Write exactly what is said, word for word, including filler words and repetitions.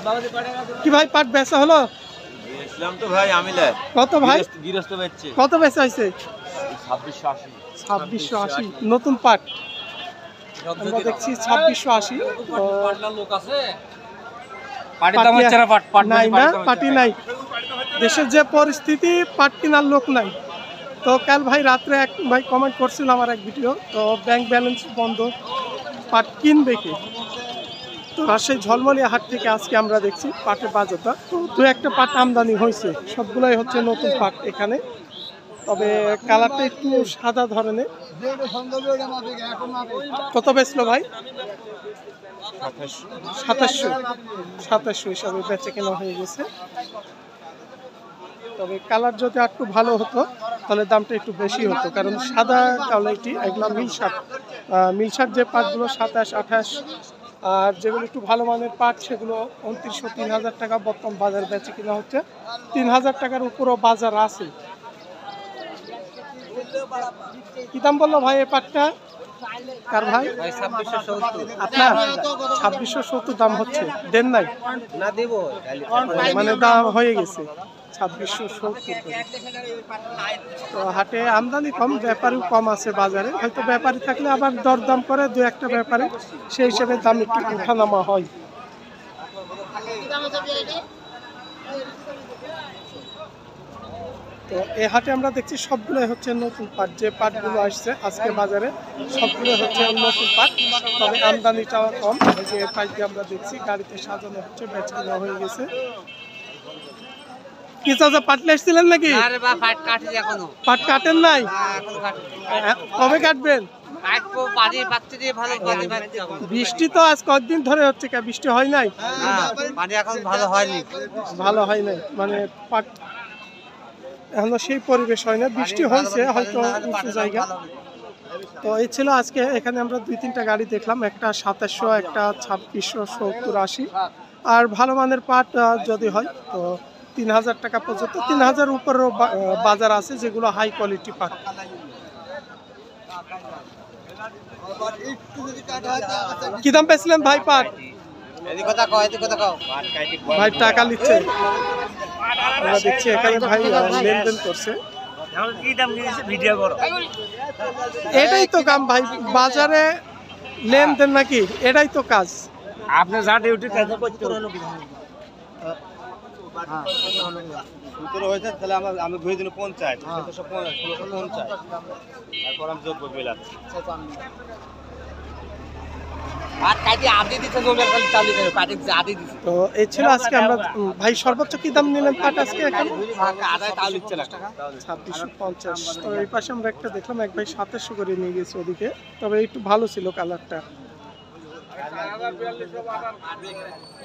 কি ভাই পাট বেচা হলো? ইসলাম তো ভাই আমিলে কত ভাই? গৃহস্থ বেচছে কত বেচা হয়েছে? ছাব্বিশশো আশি। ছাব্বিশশো আশি নতুন পাট আমরা দেখছি ছাব্বিশশো আশি। নাই না, পাটি নাই। দেশের যে পরিস্থিতি, পাট কেনার লোক নাই। তো কাল ভাই রাত্রে এক ভাই কমেন্ট করছিল আমার এক ভিডিও, তো ব্যাংক ব্যালেন্স বন্ধ, পাট কিনবে কি? তো রাজশাহী ঝলমলিয়া হাট থেকে আজকে আমরা দেখছি পাটের বাজারটা। তো দু একটা পাট আমদানি হয়েছে, সবগুলাই হচ্ছে নতুন পাট এখানে। তবে কালারটা একটু সাদা ধরনের। কত বেচলো ভাই? সাতাশশো সাতাশশো হিসাবে বেচে কেনা হয়ে গেছে। তবে কালার যদি একটু ভালো হতো তাহলে দামটা একটু বেশি হতো, কারণ সাদা কালারটি এগুলো মিলসাট মিলসাট যে পাটগুলো সাতাশ আঠাশ, আর যেগুলো একটু ভালো মানের পাট সেগুলো উনত্রিশশো তিন হাজার টাকা বর্তমান বাজার বেচে কিনা হচ্ছে। তিন হাজার টাকার উপরও বাজার আছে। কি দাম বললো ভাই এই পাটটা? কার ভাই? আপনার ছাব্বিশশো সত্তর দাম হচ্ছে, দেন নাই না দেব মানে দাম হয়ে গেছে ছাব্বিশশো সত্তর। তো হাটে আমদানি কম, ব্যাপারীও কম আছে বাজারে। হয়তো ব্যাপারী থাকলে আবার দরদাম করে দু একটা ব্যাপারী, সেই হিসেবে দাম একটু ওঠানামা হয়। তো এই হাটে আমরা দেখছি সবগুলোই হচ্ছে নতুন পাট। যে পাটগুলো আসছে আজকে বাজারে সবগুলো হচ্ছে নতুন পাট, তবে আমদানিটাও কম। এই যে পাট দিয়ে আমরা দেখছি গাড়িতে সাজানো হচ্ছে, বেচা কেনা হয়ে গেছে। কি চাচা পাট এসেছিলেন নাকি? পাট কাটেন নাই? কবে কাটবেন? বৃষ্টি তো আজ কয়েকদিন ধরে হচ্ছে, কে বৃষ্টি হয় নাই? ভালো হয়নি ভালো হয় নাই মানে পাট এখনো সেই পরিবেশ হয় না। বৃষ্টি হয়েছে হয়তো উঁচু জায়গা। তো এই ছিল আজকে এখানে আমরা দুই তিনটা গাড়ি দেখলাম, একটা সাতাশশো, একটা ছাব্বিশশো সত্তর আশি। আর ভালো মানের পাট যদি হয় তো তিন হাজার টাকা পর্যন্ত, তিন হাজার উপরেও বাজার আছে যেগুলো হাই কোয়ালিটি পাট। কি দাম পেয়েছিলেন ভাই পাট? ভাই টাকা নিচ্ছে, আমরা দেখছি এখানে ভাই লেনদেন করছে। এটাই তো কাম ভাই, বাজারে লেনদেন নাকি, এটাই তো কাজ। আপনি যা ডিউটি কাজে করতে সতেরো হয়েছে, তাহলে আমার আমি ঘুরে দিন পঞ্চায়েত পঞ্চায়েত তারপর আমি যোগ করবো। তো এই ছিল আজকে আমরা ভাই সর্বোচ্চ কি দাম নিলেন পাট আজকে? এখানে ছাব্বিশশো পঞ্চাশ। তো এই পাশে আমরা একটা দেখলাম এক ভাই সাতাশশো করে নিয়ে গেছে ওদিকে, তবে একটু ভালো ছিল কালারটা।